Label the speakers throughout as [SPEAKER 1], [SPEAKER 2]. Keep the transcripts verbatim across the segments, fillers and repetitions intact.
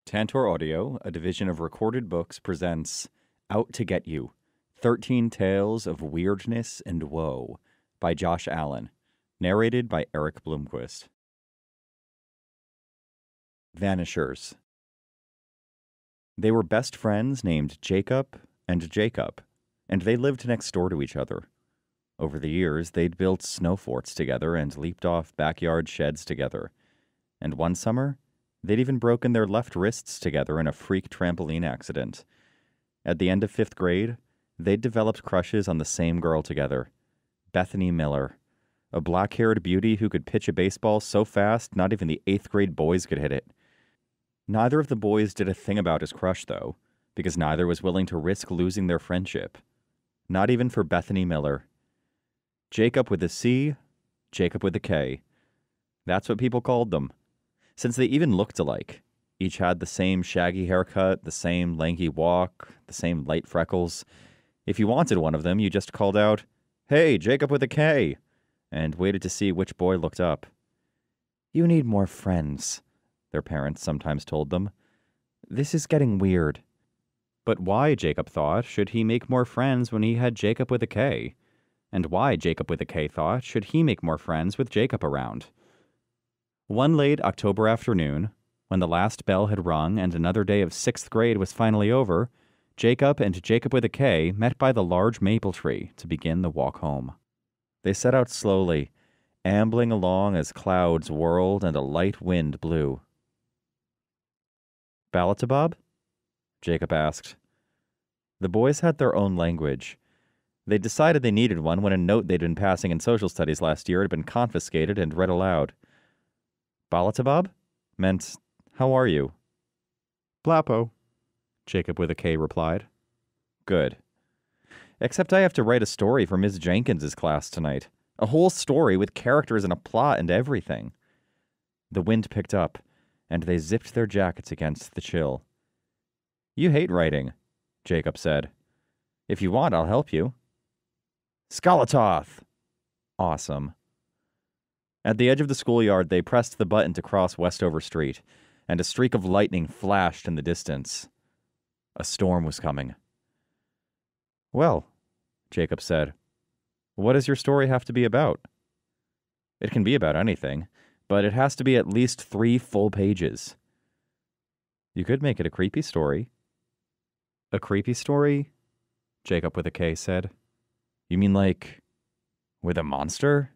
[SPEAKER 1] Tantor Audio, a division of Recorded Books, presents Out to Get You, thirteen Tales of Weirdness and Woe by Josh Allen, narrated by Erik Bloomquist. Vanishers. They were best friends named Jacob and Jacob, and they lived next door to each other. Over the years, they'd built snow forts together and leaped off backyard sheds together. And one summer, they'd even broken their left wrists together in a freak trampoline accident. At the end of fifth grade, they'd developed crushes on the same girl together, Bethany Miller, a black-haired beauty who could pitch a baseball so fast not even the eighth grade boys could hit it. Neither of the boys did a thing about his crush, though, because neither was willing to risk losing their friendship. Not even for Bethany Miller. Jacob with a C, Jacob with a K. That's what people called them. Since they even looked alike. Each had the same shaggy haircut, the same lanky walk, the same light freckles. If you wanted one of them, you just called out, "Hey, Jacob with a K," and waited to see which boy looked up. "You need more friends," their parents sometimes told them. "This is getting weird." But why, Jacob thought, should he make more friends when he had Jacob with a K? And why, Jacob with a K thought, should he make more friends with Jacob around? One late October afternoon, when the last bell had rung and another day of sixth grade was finally over, Jacob and Jacob with a K met by the large maple tree to begin the walk home. They set out slowly, ambling along as clouds whirled and a light wind blew. "Balatabab?" Jacob asked. The boys had their own language. They decided they needed one when a note they'd been passing in social studies last year had been confiscated and read aloud. Balatabab meant, "How are you?" "Blapo," Jacob with a K replied. "Good. Except I have to write a story for Miss Jenkins's class tonight. A whole story with characters and a plot and everything." The wind picked up, and they zipped their jackets against the chill. "You hate writing," Jacob said. "If you want, I'll help you." "Skalatoth!" Awesome. At the edge of the schoolyard, they pressed the button to cross Westover Street, and a streak of lightning flashed in the distance. A storm was coming. "Well," Jacob said, "what does your story have to be about?" "It can be about anything, but it has to be at least three full pages." "You could make it a creepy story." "A creepy story?" Jacob with a K said. "You mean like, with a monster?"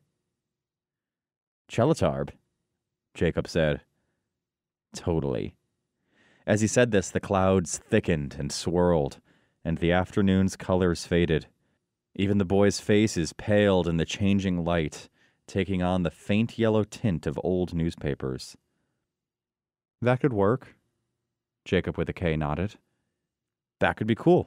[SPEAKER 1] "Chelatarb," Jacob said. "Totally." As he said this, the clouds thickened and swirled, and the afternoon's colors faded. Even the boys' faces paled in the changing light, taking on the faint yellow tint of old newspapers. "That could work," Jacob with a K nodded. "That could be cool."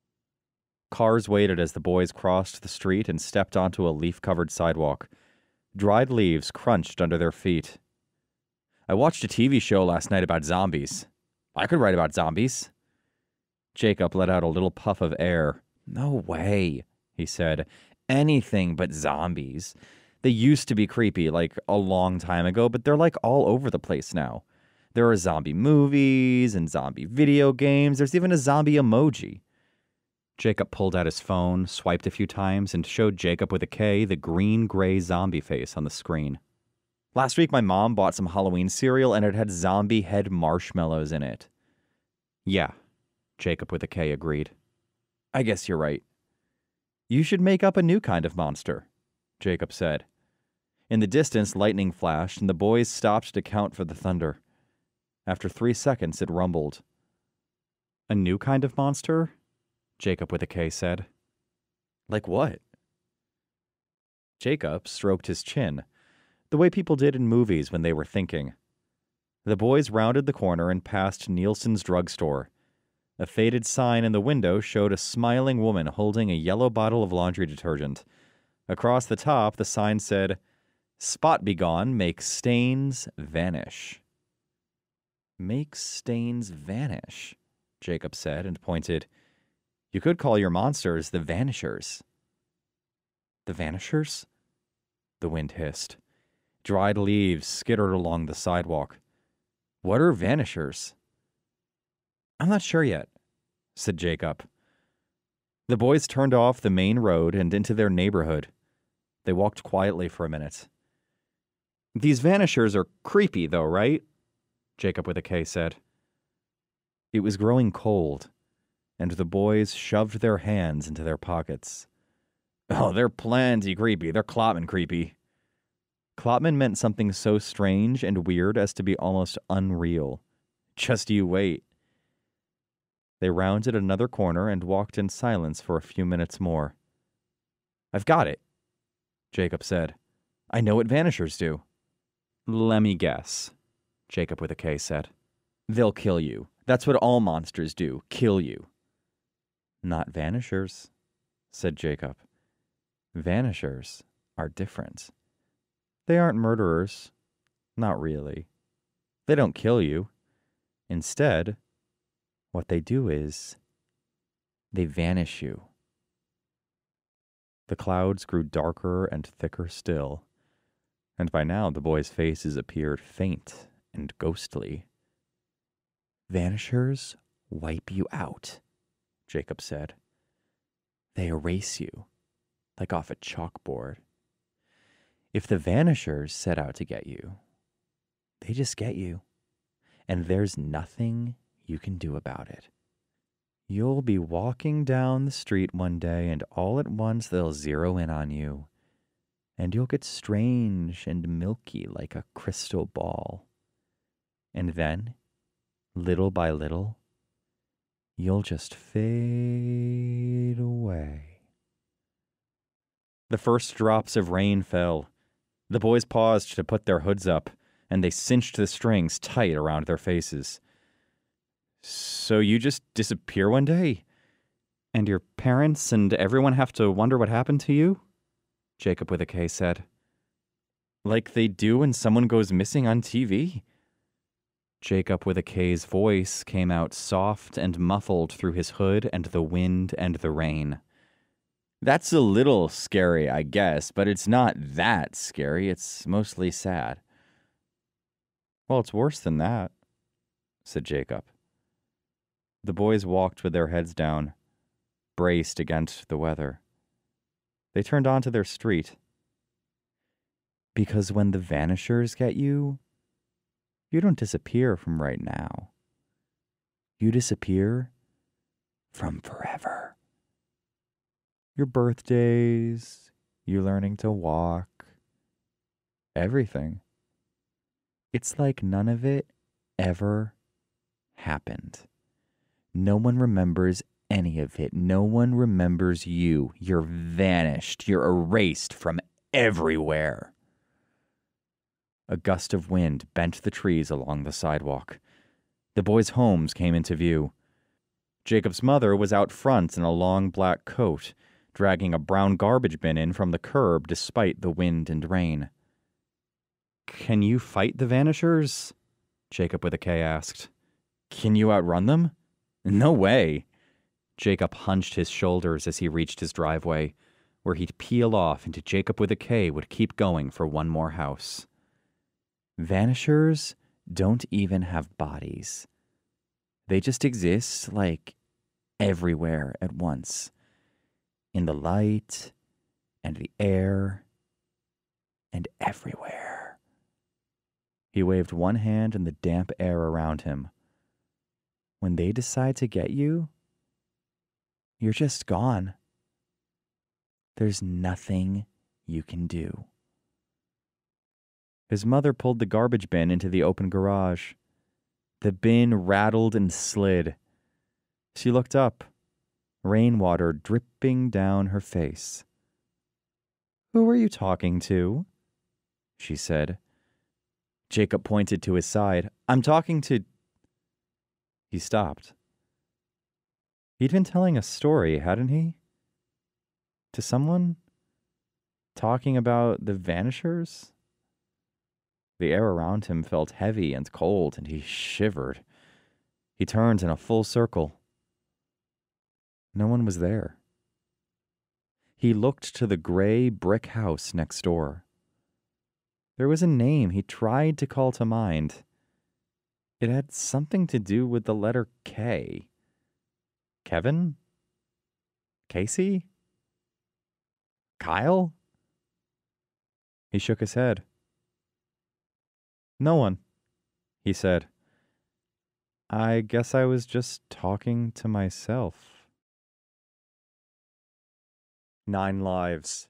[SPEAKER 1] Cars waited as the boys crossed the street and stepped onto a leaf-covered sidewalk. Dried leaves crunched under their feet. "I watched a T V show last night about zombies. I could write about zombies." Jacob let out a little puff of air. "No way," he said. "Anything but zombies. They used to be creepy, like a long time ago, but they're like all over the place now. There are zombie movies and zombie video games. There's even a zombie emoji." Jacob pulled out his phone, swiped a few times, and showed Jacob with a K the green-gray zombie face on the screen. "Last week my mom bought some Halloween cereal and it had zombie head marshmallows in it." "Yeah," Jacob with a K agreed. "I guess you're right." "You should make up a new kind of monster," Jacob said. In the distance, lightning flashed, and the boys stopped to count for the thunder. After three seconds, it rumbled. "A new kind of monster?" Jacob with a K said. "Like what?" Jacob stroked his chin, the way people did in movies when they were thinking. The boys rounded the corner and passed Nielsen's drugstore. A faded sign in the window showed a smiling woman holding a yellow bottle of laundry detergent. Across the top, the sign said, "Spot Begone, make stains vanish." "Make stains vanish," Jacob said and pointed. "You could call your monsters the Vanishers." "The Vanishers?" The wind hissed. Dried leaves skittered along the sidewalk. "What are Vanishers?" I'm not sure yet, said Jacob. The boys turned off the main road and into their neighborhood. They walked quietly for a minute. These Vanishers are creepy, though, right? Jacob with a K said. It was growing cold, and the boys shoved their hands into their pockets. Oh, they're plenty creepy. They're Klopman creepy. Klopman meant something so strange and weird as to be almost unreal. Just you wait. They rounded another corner and walked in silence for a few minutes more. I've got it, Jacob said. I know what Vanishers do. Let me guess, Jacob with a K said. They'll kill you. That's what all monsters do, kill you. Not Vanishers, said Jacob. Vanishers are different. They aren't murderers. Not really. They don't kill you. Instead, what they do is they vanish you. The clouds grew darker and thicker still, and by now the boys' faces appeared faint and ghostly. Vanishers wipe you out, Jacob said. They erase you, like off a chalkboard. If the Vanishers set out to get you, they just get you, and there's nothing you can do about it. You'll be walking down the street one day, and all at once they'll zero in on you, and you'll get strange and milky like a crystal ball. And then, little by little, you'll just fade away. The first drops of rain fell. The boys paused to put their hoods up, and they cinched the strings tight around their faces. So you just disappear one day? And your parents and everyone have to wonder what happened to you? Jacob with a K said. Like they do when someone goes missing on T V? Jacob with a K's voice came out soft and muffled through his hood and the wind and the rain. That's a little scary, I guess, but it's not that scary. It's mostly sad. Well, it's worse than that, said Jacob. The boys walked with their heads down, braced against the weather. They turned onto their street. Because when the Vanishers get you, you don't disappear from right now. You disappear from forever. Your birthdays, you learning to walk, everything. It's like none of it ever happened. No one remembers any of it. No one remembers you. You're vanished. You're erased from everywhere. A gust of wind bent the trees along the sidewalk. The boys' homes came into view. Jacob's mother was out front in a long black coat, dragging a brown garbage bin in from the curb despite the wind and rain. Can you fight the Vanishers? Jacob with a K asked. Can you outrun them? No way. Jacob hunched his shoulders as he reached his driveway, where he'd peel off and Jacob with a K would keep going for one more house. Vanishers don't even have bodies. They just exist, like, everywhere at once. In the light, and the air, and everywhere. He waved one hand in the damp air around him. When they decide to get you, you're just gone. There's nothing you can do. His mother pulled the garbage bin into the open garage. The bin rattled and slid. She looked up, rainwater dripping down her face. Who are you talking to? She said. Jacob pointed to his side. I'm talking to... He stopped. He'd been telling a story, hadn't he? To someone? Talking about the Vanishers? The air around him felt heavy and cold, and he shivered. He turned in a full circle. No one was there. He looked to the gray brick house next door. There was a name he tried to call to mind. It had something to do with the letter K. Kevin? Casey? Kyle? He shook his head. No one, he said. I guess I was just talking to myself. Nine lives.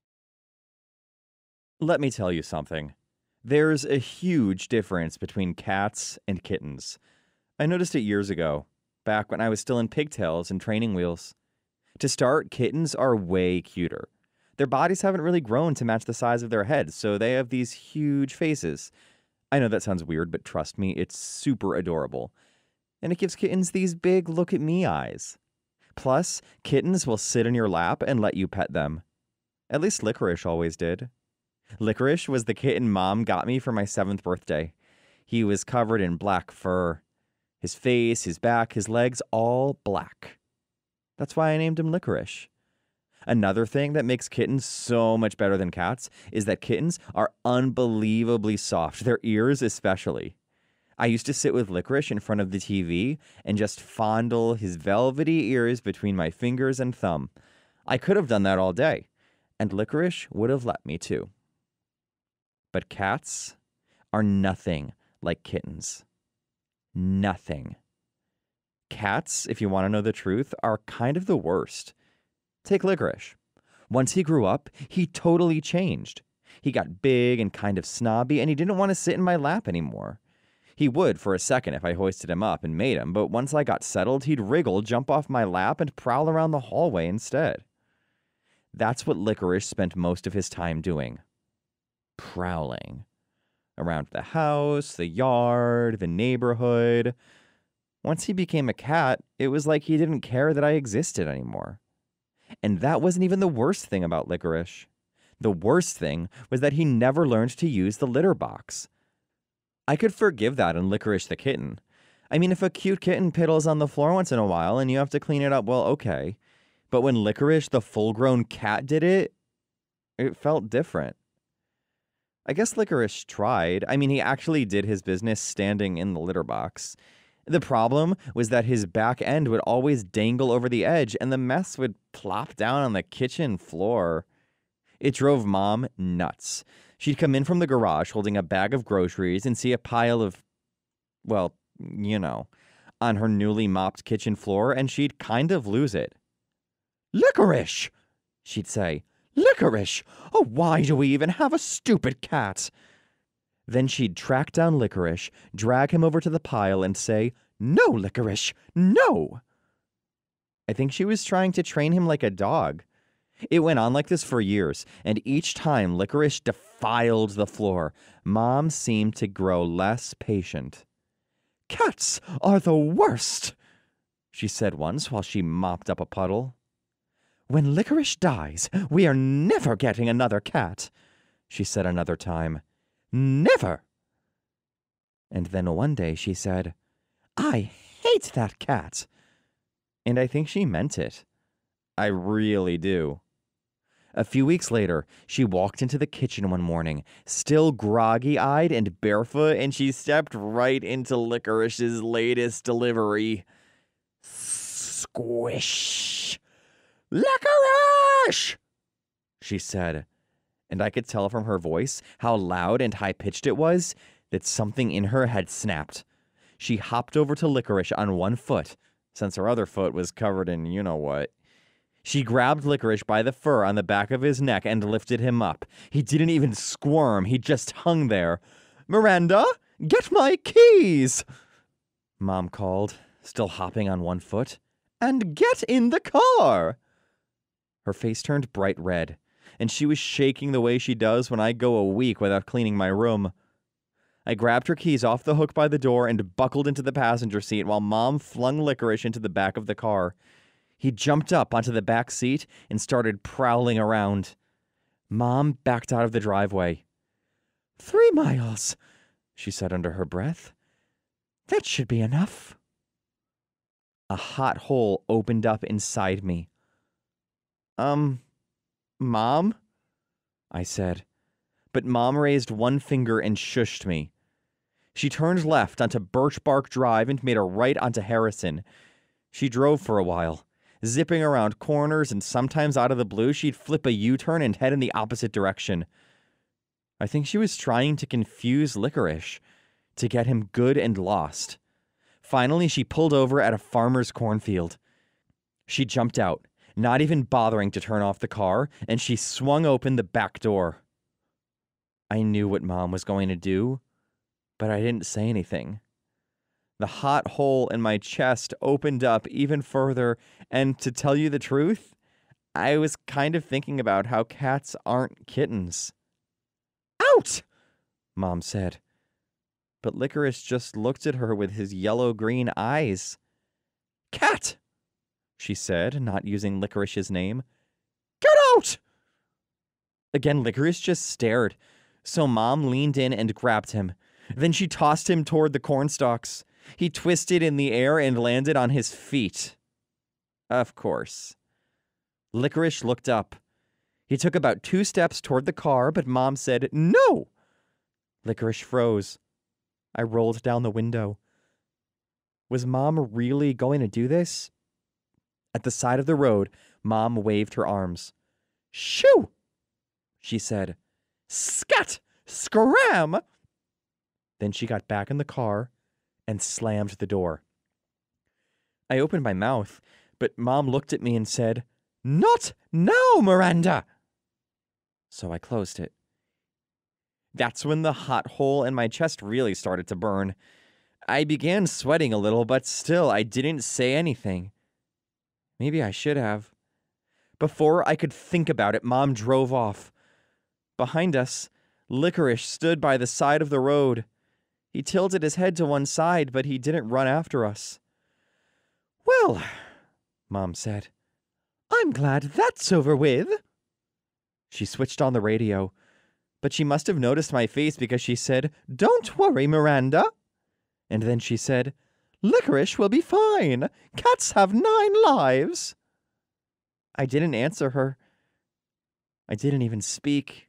[SPEAKER 1] Let me tell you something. There's a huge difference between cats and kittens. I noticed it years ago, back when I was still in pigtails and training wheels. To start, kittens are way cuter. Their bodies haven't really grown to match the size of their heads, so they have these huge faces. I know that sounds weird, but trust me, it's super adorable. And it gives kittens these big look-at-me eyes. Plus, kittens will sit in your lap and let you pet them. At least Licorice always did. Licorice was the kitten Mom got me for my seventh birthday. He was covered in black fur. His face, his back, his legs, all black. That's why I named him Licorice. Another thing that makes kittens so much better than cats is that kittens are unbelievably soft, their ears especially. I used to sit with Licorice in front of the T V and just fondle his velvety ears between my fingers and thumb. I could have done that all day, and Licorice would have let me too. But cats are nothing like kittens. Nothing. Cats, if you want to know the truth, are kind of the worst. Take Licorice. Once he grew up, he totally changed. He got big and kind of snobby, and he didn't want to sit in my lap anymore. He would for a second if I hoisted him up and made him, but once I got settled, he'd wriggle, jump off my lap, and prowl around the hallway instead. That's what Licorice spent most of his time doing. Prowling. Around the house, the yard, the neighborhood. Once he became a cat, it was like he didn't care that I existed anymore. And that wasn't even the worst thing about Licorice. The worst thing was that he never learned to use the litter box. I could forgive that in Licorice the kitten. I mean, if a cute kitten piddles on the floor once in a while and you have to clean it up, well, okay. But when Licorice the full-grown cat did it, it felt different. I guess Licorice tried. I mean, he actually did his business standing in the litter box. The problem was that his back end would always dangle over the edge and the mess would plop down on the kitchen floor. It drove Mom nuts. She'd come in from the garage holding a bag of groceries and see a pile of, well, you know, on her newly mopped kitchen floor, and she'd kind of lose it. "Licorice!" she'd say. "Licorice! Oh, why do we even have a stupid cat?" Then she'd track down Licorice, drag him over to the pile, and say, "No, Licorice, no!" I think she was trying to train him like a dog. It went on like this for years, and each time Licorice defiled the floor, Mom seemed to grow less patient. "Cats are the worst," she said once while she mopped up a puddle. "When Licorice dies, we are never getting another cat," she said another time. "Never." And then one day she said, "I hate that cat." And I think she meant it. I really do. A few weeks later, she walked into the kitchen one morning, still groggy-eyed and barefoot, and she stepped right into Licorice's latest delivery. Squish! "Licorice!" she said, and I could tell from her voice how loud and high-pitched it was that something in her had snapped. She hopped over to Licorice on one foot, since her other foot was covered in you-know-what. She grabbed Licorice by the fur on the back of his neck and lifted him up. He didn't even squirm, he just hung there. "Miranda, get my keys!" Mom called, still hopping on one foot. "And get in the car!" Her face turned bright red, and she was shaking the way she does when I go a week without cleaning my room. I grabbed her keys off the hook by the door and buckled into the passenger seat while Mom flung Licorice into the back of the car. He jumped up onto the back seat and started prowling around. Mom backed out of the driveway. "Three miles," she said under her breath. "That should be enough." A hot hole opened up inside me. Um, Mom?" I said. But Mom raised one finger and shushed me. She turned left onto Birch Bark Drive and made a right onto Harrison. She drove for a while, zipping around corners, and sometimes out of the blue she'd flip a U-turn and head in the opposite direction. I think she was trying to confuse Licorice, to get him good and lost. Finally, she pulled over at a farmer's cornfield. She jumped out, not even bothering to turn off the car, and she swung open the back door. I knew what Mom was going to do, but I didn't say anything. The hot hole in my chest opened up even further, and to tell you the truth, I was kind of thinking about how cats aren't kittens. "Out!" Mom said. But Licorice just looked at her with his yellow-green eyes. "Cat!" she said, not using Licorice's name. "Get out!" Again, Licorice just stared, so Mom leaned in and grabbed him. Then she tossed him toward the cornstalks. He twisted in the air and landed on his feet. Of course. Licorice looked up. He took about two steps toward the car, but Mom said, "No!" Licorice froze. I rolled down the window. Was Mom really going to do this? At the side of the road, Mom waved her arms. "Shoo!" she said. "Scat! Scram!" Then she got back in the car and slammed the door. I opened my mouth, but Mom looked at me and said, "Not now, Miranda!" So I closed it. That's when the hot hole in my chest really started to burn. I began sweating a little, but still I didn't say anything. Maybe I should have. Before I could think about it, Mom drove off. Behind us, Licorice stood by the side of the road. He tilted his head to one side, but he didn't run after us. "Well," Mom said, "I'm glad that's over with." She switched on the radio, but she must have noticed my face because she said, "Don't worry, Miranda." And then she said, "Licorice will be fine. Cats have nine lives." I didn't answer her. I didn't even speak.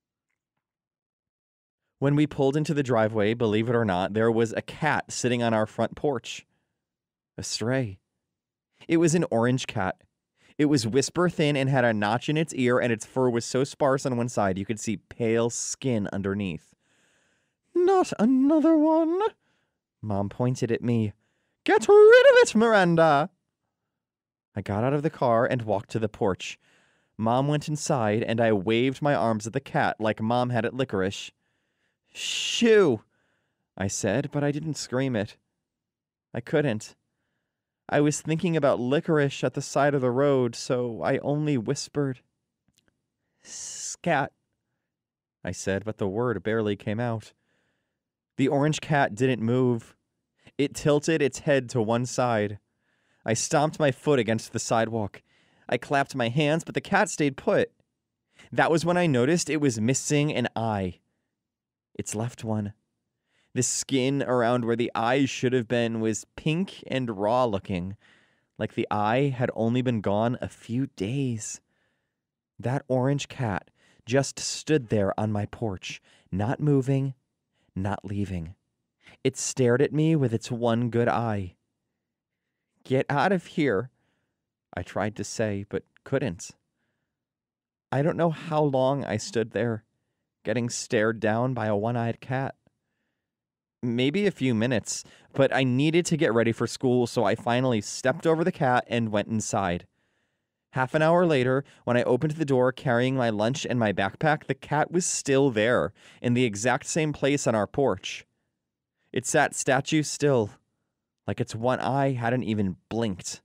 [SPEAKER 1] When we pulled into the driveway, believe it or not, there was a cat sitting on our front porch. A stray. It was an orange cat. It was whisper thin and had a notch in its ear, and its fur was so sparse on one side you could see pale skin underneath. "Not another one?" Mom pointed at me. "Get rid of it, Miranda!" I got out of the car and walked to the porch. Mom went inside, and I waved my arms at the cat like Mom had at Licorice. "Shoo!" I said, but I didn't scream it. I couldn't. I was thinking about Licorice at the side of the road, so I only whispered. "Scat," I said, but the word barely came out. The orange cat didn't move. It tilted its head to one side. I stomped my foot against the sidewalk. I clapped my hands, but the cat stayed put. That was when I noticed it was missing an eye. Its left one. The skin around where the eye should have been was pink and raw looking, like the eye had only been gone a few days. That orange cat just stood there on my porch, not moving, not leaving. It stared at me with its one good eye. "Get out of here," I tried to say, but couldn't. I don't know how long I stood there, getting stared down by a one-eyed cat. Maybe a few minutes, but I needed to get ready for school, so I finally stepped over the cat and went inside. Half an hour later, when I opened the door carrying my lunch and my backpack, the cat was still there, in the exact same place on our porch. It sat statue still, like its one eye hadn't even blinked.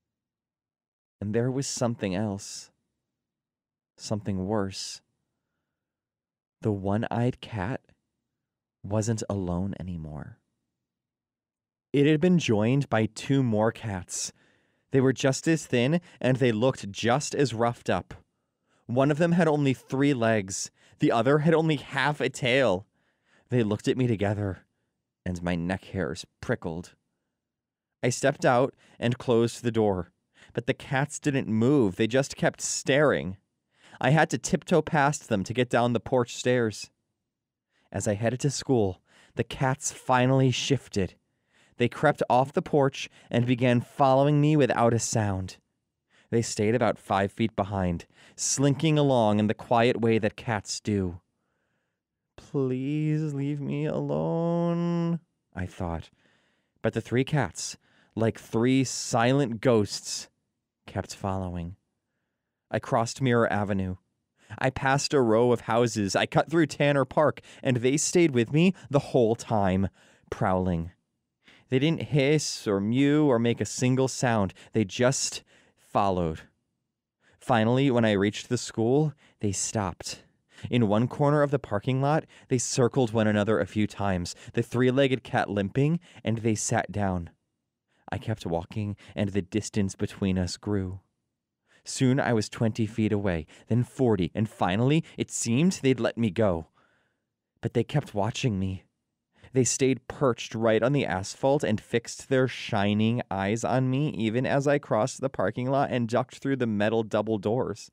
[SPEAKER 1] And there was something else. Something worse. The one-eyed cat wasn't alone anymore. It had been joined by two more cats. They were just as thin, and they looked just as roughed up. One of them had only three legs. The other had only half a tail. They looked at me together, and my neck hairs prickled. I stepped out and closed the door, but the cats didn't move. They just kept staring. I had to tiptoe past them to get down the porch stairs. As I headed to school, the cats finally shifted. They crept off the porch and began following me without a sound. They stayed about five feet behind, slinking along in the quiet way that cats do. Please leave me alone, I thought. But the three cats, like three silent ghosts, kept following. I crossed Mirror Avenue. I passed a row of houses. I cut through Tanner Park, and they stayed with me the whole time, prowling. They didn't hiss or mew or make a single sound. They just followed. Finally, when I reached the school, they stopped. In one corner of the parking lot, they circled one another a few times, the three-legged cat limping, and they sat down. I kept walking, and the distance between us grew. Soon I was twenty feet away, then forty, and finally it seemed they'd let me go. But they kept watching me. They stayed perched right on the asphalt and fixed their shining eyes on me even as I crossed the parking lot and ducked through the metal double doors.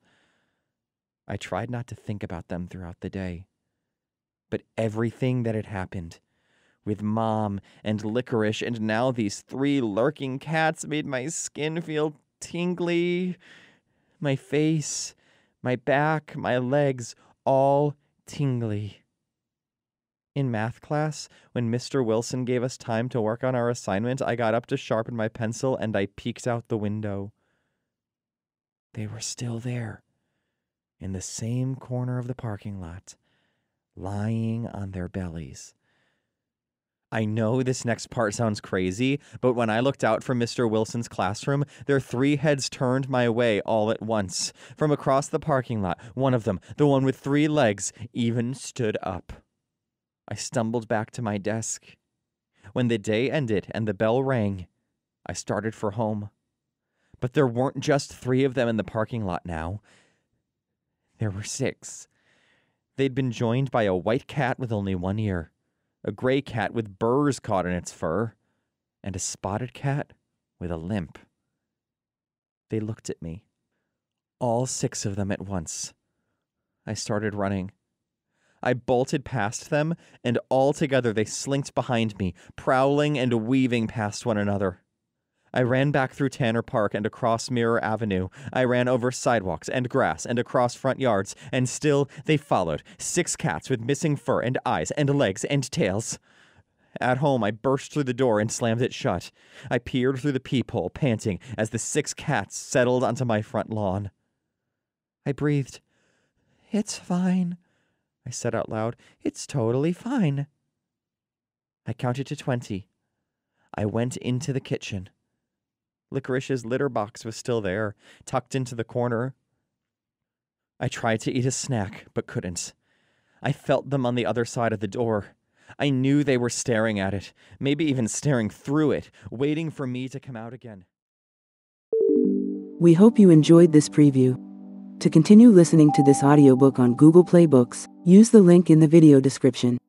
[SPEAKER 1] I tried not to think about them throughout the day. But everything that had happened, with Mom and Licorice and now these three lurking cats, made my skin feel tingly. My face, my back, my legs, all tingly. In math class, when Mister Wilson gave us time to work on our assignment, I got up to sharpen my pencil and I peeked out the window. They were still there, in the same corner of the parking lot, lying on their bellies. I know this next part sounds crazy, but when I looked out from Mister Wilson's classroom, their three heads turned my way all at once. From across the parking lot, one of them, the one with three legs, even stood up. I stumbled back to my desk. When the day ended and the bell rang, I started for home. But there weren't just three of them in the parking lot now. There were six. They'd been joined by a white cat with only one ear, a gray cat with burrs caught in its fur, and a spotted cat with a limp. They looked at me, all six of them at once. I started running. I bolted past them, and all together they slinked behind me, prowling and weaving past one another. I ran back through Tanner Park and across Mirror Avenue. I ran over sidewalks and grass and across front yards, and still they followed, six cats with missing fur and eyes and legs and tails. At home, I burst through the door and slammed it shut. I peered through the peephole, panting, as the six cats settled onto my front lawn. I breathed. "It's fine," I said out loud. "It's totally fine." I counted to twenty. I went into the kitchen. Licorice's litter box was still there, tucked into the corner. I tried to eat a snack, but couldn't. I felt them on the other side of the door. I knew they were staring at it, maybe even staring through it, waiting for me to come out again.
[SPEAKER 2] We hope you enjoyed this preview. To continue listening to this audiobook on Google Play Books, use the link in the video description.